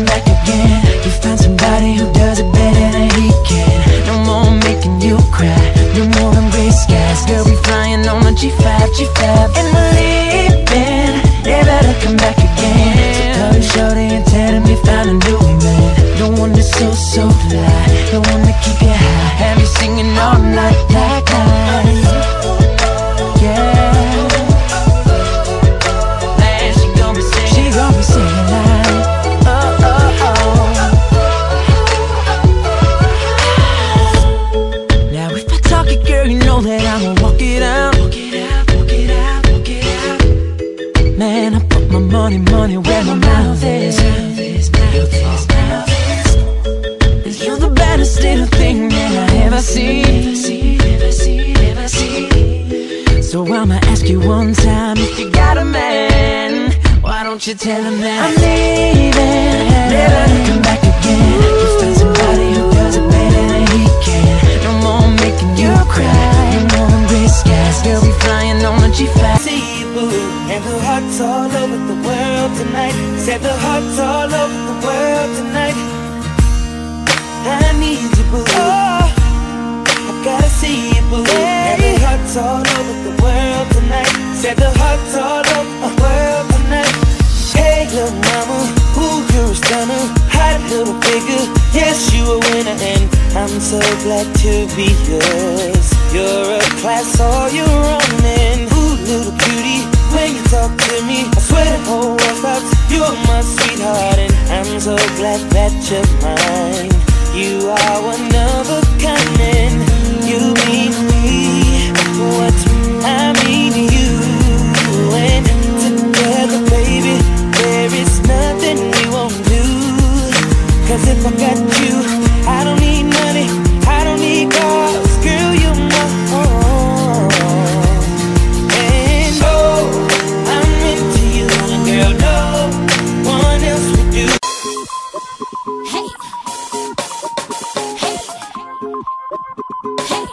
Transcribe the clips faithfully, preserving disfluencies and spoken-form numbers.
come back again. You find somebody who does it better than he can. No more making you cry, no more than gray skies. Girl, we flying on a G five, G five, and we're leaving. Never to come back again. So call you shorty and tell him you found a new man. The one that's so, so fly, the one that keep you high, have you singing all night like I. Money, money, where my mouth is. You're the baddest little thing that I ever see. So I'ma ask you one time, if you got a man, why don't you tell him that I'm leaving, never to come back again. You find somebody who does it better than he can. No more making you cry, no more than gray skies. Girl, we flying on a G five. See you, boo, and the heart's all over the world tonight. Said the heart's all over the world tonight. I need you, boo. Oh, I gotta see you, boo. Hey. And the heart's all over the world tonight. Said the heart's all over the world tonight. Hey, little mama, ooh, you're a stunner. Hot little figure, yes, you a winner. And I'm so glad to be yours. You're a class all your own. And ooh, little cutie, when you talk to me, I swear the whole world stops. You're my sweetheart, and I'm so glad that you're mine. You are one of a kind, and you mean me what I mean you. And together, baby, there is nothing we won't do. Cause if I got you, I don't need money, I don't need cars. Girl, you're my own. And oh, I'm into you, and girl, no one else would do. Hey, hey, hey.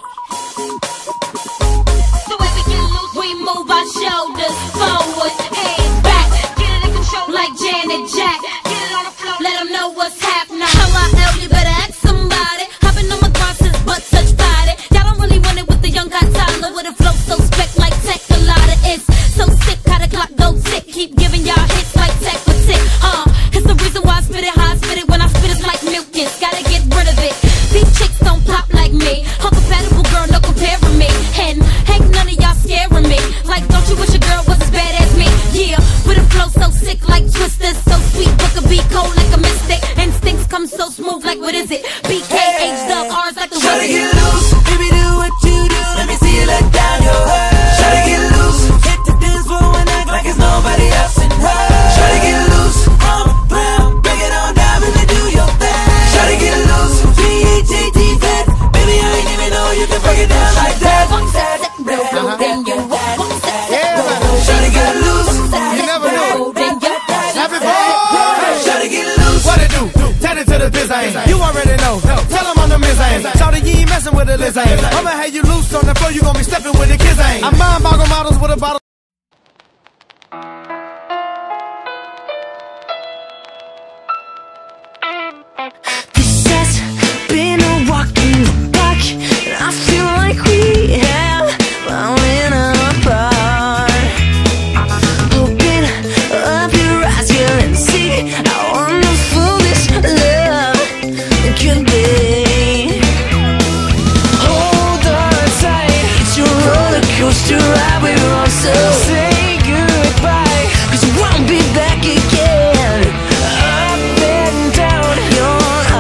The way we get loose, we move our shoulders forward and back. Get it in control like Janet Jack. Get it on the floor, let them know what's happening. How I L, you better ask somebody. Hopping on my glasses, but touch body. Y'all don't really want it with the young guy Tyler, with a flow so spec like tech. A lot of it's so sick, how the clock go tick. Keep giving y'all hits like tech for tick. Uh, it's the reason why I spit it how I spit it. When I spit it's like mucus, gotta get rid of it. These chicks don't pop like me. Uncompatible girl, no comparing me. And ain't none of y'all scaring me. Like, don't you wish a girl was as bad as me? Yeah, with a flow so sick like Twister, so sweet, but could be cold like a mystic. Instincts come so smooth like what is it? B K H dub R's like the Try to get loose, baby, do what you do. Let me see you let down your hair. Try to get loose, hit the dance floor and act like it's nobody else in her. Try to get loose, I'm a clown, break it on down and do your thing. Try to get loose, G H A T Z, baby, I ain't even know you can break it down like that. One step, real flow, then you walk. One step, try to get loose, you never know. Happy birthday, try to get loose. What it do? Tell it to the biz, I ain't. You already know. Tell them I'm the miz, I ain't. Shout it, you ain't messing with the list, I ain't. I'ma have you loose on the floor, you gon' be stepping with the kids, I ain't. I mind boggle models with a bottle. This has been a walk in the park, and I feel like we have fallen apart. Open up your eyes, girl, and see how wonderful this love could be. Hold on tight, it's your roller coaster ride. We're on, so say goodbye, cause you won't be back again. Up and down your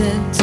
the